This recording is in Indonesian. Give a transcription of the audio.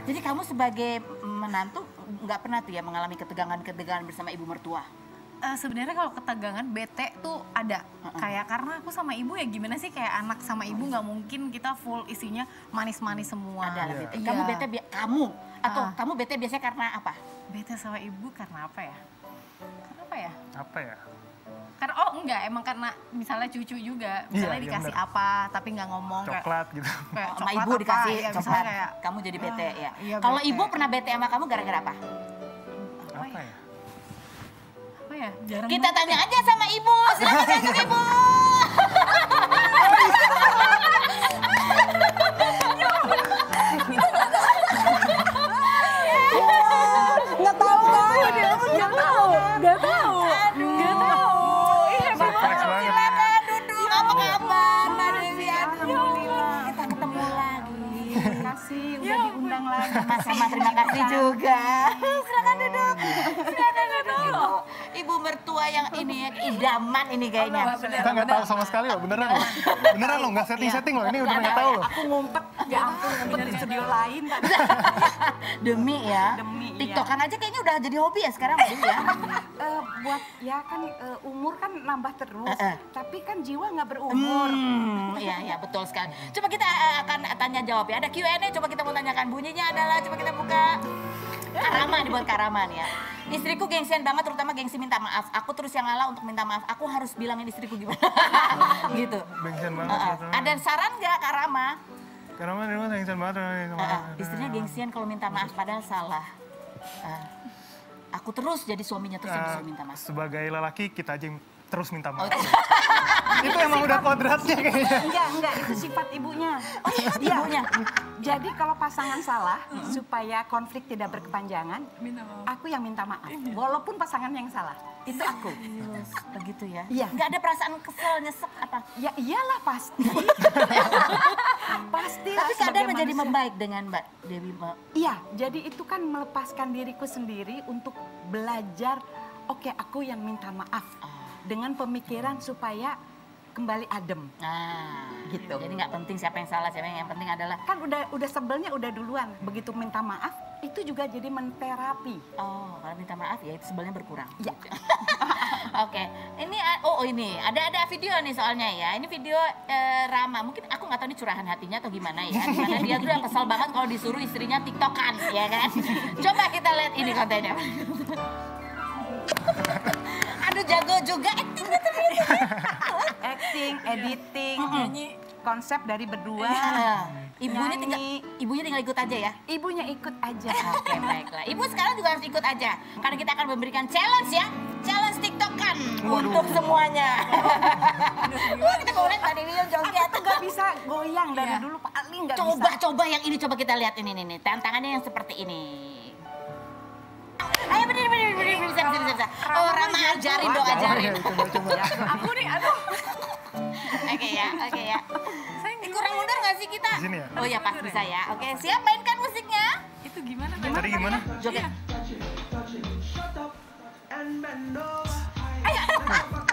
Jadi kamu sebagai menantu nggak pernah tuh ya mengalami ketegangan-ketegangan bersama ibu mertua? Sebenarnya kalau ketegangan bete tuh ada. Kayak karena aku sama ibu ya gimana sih kayak anak sama ibu nggak mungkin kita full isinya manis-manis semua. Ada lah bete. Iya. Kamu bete kamu atau kamu bete biasanya karena apa? Bete sama ibu karena apa ya? Kenapa ya? Apa ya? Karena enggak, emang karena misalnya cucu juga, misalnya Iya, dikasih bener. apa tapi nggak ngomong. Coklat gitu. Kayak Sama coklat ibu apa, dikasih ya, coklat, misalnya kayak, kamu jadi bete ya. iya, Kalau bete. ibu pernah bete sama kamu gara-gara apa? Apa ya? apa ya? Jarang Kita banget tanya ya. aja sama ibu, silakan tanya ke ibu. Nggak tahu kan? Nggak tahu. Nggak tahu. Nggak tahu. Iya, Surprise banget. Silakan duduk, apa kabar Mbak Dewi? Alhamdulillah, kita ketemu lagi. Terima kasih udah diundang lagi. Sama-sama, terima kasih juga. Silakan duduk. Silakan duduk. Ibu mertua yang ini ya, idaman ini kayaknya. Kita nggak tahu sama sekali loh, beneran loh. Beneran loh, nggak setting-setting loh. Ini udah nggak tahu loh. Aku ngumpet, ya ampun ngumpet di studio lain tadi. Demi ya. Demi, iya. TikTokan aja kayaknya udah jadi hobi ya sekarang Mbak Dewi ya. Buat ya kan umur kan nambah terus, tapi kan jiwa nggak berumur. Iya, iya betul sekali. Coba kita akan tanya jawab ya. Ada Q&A, coba kita mau tanyakan. Bunyinya adalah, coba kita buka. Karama nih buat Karama nih ya. Istriku gengsian banget, terutama gengsi minta maaf. Aku terus yang ngalah untuk minta maaf. Aku harus bilangin istriku gimana. Gitu. Bengsen banget. gitu. Ada saran nggak Karama? Karena mah dia mah bengsen banget. Istrinya gengsian kalau minta maaf padahal salah. Aku terus jadi suaminya terus yang disuruh minta maaf. Sebagai lelaki kita aja yang terus minta maaf. Oh, Itu emang udah kodratnya kayaknya. Enggak, itu sifat ibunya. Iya, ibunya. Jadi kalau pasangan salah, supaya konflik tidak berkepanjangan, Minta maaf. aku yang minta maaf. Walaupun pasangan yang salah, itu aku. Begitu ya? Iya. Nggak ada perasaan kesel, nyesek apa? Ya iyalah pasti. Pasti. Tapi keadaan menjadi membaik dengan Mbak Dewi. Iya, jadi itu kan melepaskan diriku sendiri untuk belajar, oke aku yang minta maaf. Dengan pemikiran supaya kembali adem. Nah, Gitu. Jadi nggak penting siapa yang salah, siapa yang penting adalah Kan udah sebelnya udah duluan. Begitu minta maaf, itu juga jadi menterapi. oh kalau minta maaf ya itu sebelnya berkurang. Ya. Oke, ini ini ada video nih soalnya ya. Ini video Rama. Mungkin aku nggak tahu ini curahan hatinya atau gimana ya. Dimana dia tuh udah kesal banget kalau disuruh istrinya tiktokan, ya kan? Coba kita lihat ini kontennya. Aduh jago juga actingnya ternyata. Acting, editing, konsep dari berdua. Ibunya Nyanyi. tinggal ikut aja ya. Ibunya ikut aja. Oke, baiklah. Ibu sekarang juga harus ikut aja. Karena kita akan memberikan challenge ya. Challenge TikTokan untuk semuanya. Wah, kita mau lihat tadi video joget. Aku nggak bisa goyang dari dulu paling nggak bisa. Coba yang ini coba kita lihat ini nih. Tantangannya yang seperti ini. Ayo berdiri, bisa. Oh, Rama ajarin dong, ajarin. Coba. Aku nih, aduh. Oke ya. Ini kurang mundur nggak sih kita? Di sini ya? Oh ya pas bisa ya. Oke, siap mainkan musiknya. Itu gimana? Tadi gimana? Joget. Ayo.